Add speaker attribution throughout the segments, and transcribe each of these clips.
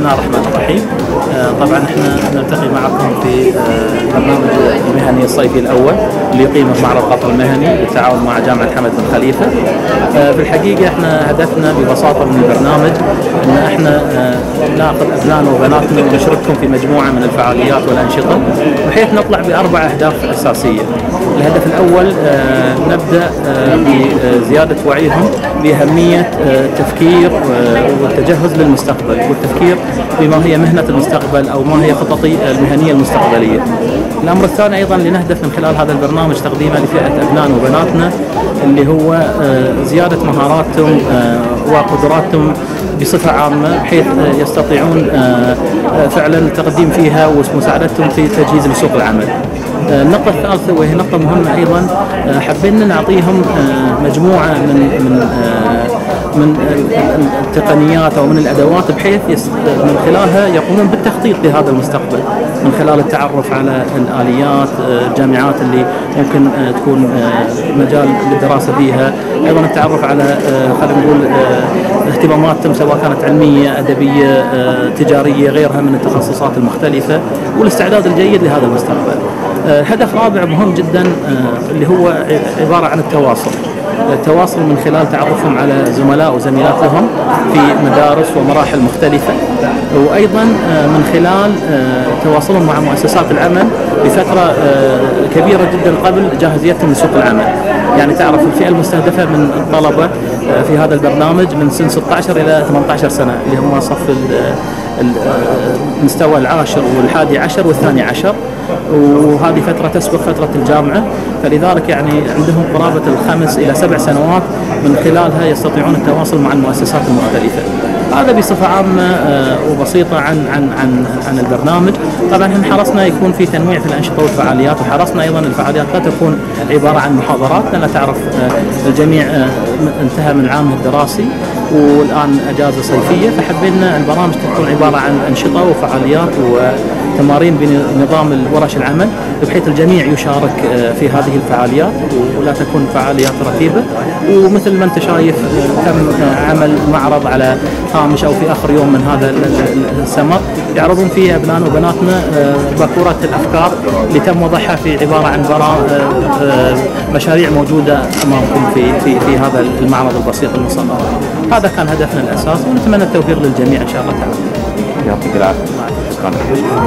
Speaker 1: الله الرحمن الرحيم. طبعا احنا نلتقي معكم في البرنامج المهني الصيفي الاول اللي يقيمه معرض قطر المهني بالتعاون مع جامعه حمد بن خليفه. في الحقيقه احنا هدفنا ببساطه من البرنامج ان احنا ناخذ ابنائنا وبناتنا ونشاركهم في مجموعه من الفعاليات والانشطه بحيث نطلع باربع اهداف اساسيه. الهدف الاول نبدا بزياده وعيهم باهميه التفكير والتجهز للمستقبل والتفكير بما هي مهنه المستقبل او ما هي خططي المهنيه المستقبليه. الامر الثاني ايضا اللي نهدف من خلال هذا البرنامج تقديمه لفئه ابنائنا وبناتنا اللي هو زياده مهاراتهم وقدراتهم بصفه عامه بحيث يستطيعون فعلا التقديم فيها ومساعدتهم في تجهيز لسوق العمل. النقطة الثالثة وهي نقطة مهمة أيضا، حبينا نعطيهم مجموعة من التقنيات أو من الأدوات بحيث من خلالها يقومون بالتخطيط لهذا المستقبل من خلال التعرف على الآليات، الجامعات اللي ممكن تكون مجال للدراسة فيها، أيضا التعرف على خلينا نقول اهتماماتهم سواء كانت علمية، أدبية، تجارية، غيرها من التخصصات المختلفة، والاستعداد الجيد لهذا المستقبل. هدف رابع مهم جدا اللي هو عبارة عن التواصل من خلال تعرفهم على زملاء وزميلات لهم في مدارس ومراحل مختلفة، وأيضا من خلال تواصلهم مع مؤسسات العمل بفترة كبيرة جدا قبل جاهزيتهم لسوق العمل. يعني تعرف الفئة المستهدفة من الطلبة في هذا البرنامج من سن 16 إلى 18 سنة اللي هم صف المستوى العاشر والحادي عشر والثاني عشر، وهذه فترة تسبق فترة الجامعة، فلذلك يعني عندهم قرابة 5 إلى 7 سنوات من خلالها يستطيعون التواصل مع المؤسسات المختلفة. هذا بصفة عامة وبسيطة عن البرنامج. طبعا احنا حرصنا يكون في تنويع في الأنشطة والفعاليات، وحرصنا أيضا الفعاليات لا تكون عبارة عن محاضرات، لأن تعرف الجميع انتهى من عامه الدراسي والآن أجازة صيفية، فحبينا البرامج تكون عبارة عن أنشطة وفعاليات وتمارين بنظام ورش العمل بحيث الجميع يشارك في هذه الفعاليات ولا تكون فعاليات رتيبة. ومثل ما أنت شايف تم عمل معرض على هامش أو في آخر يوم من هذا السمر يعرضون فيه أبنائنا وبناتنا باكورة الأفكار اللي تم وضعها في عبارة عن مشاريع موجودة أمامكم في هذا المعرض البسيط المصغر. هذا كان هدفنا الأساسي، ونتمنى التوفيق للجميع إن شاء الله تعالى.
Speaker 2: يعطيك العافية.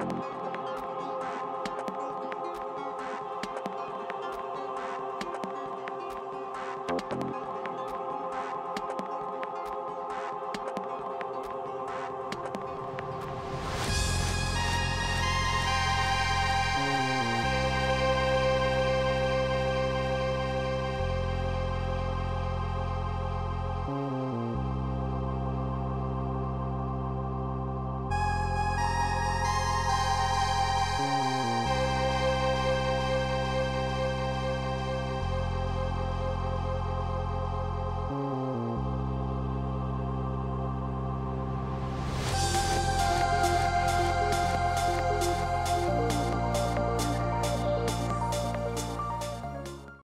Speaker 1: الله.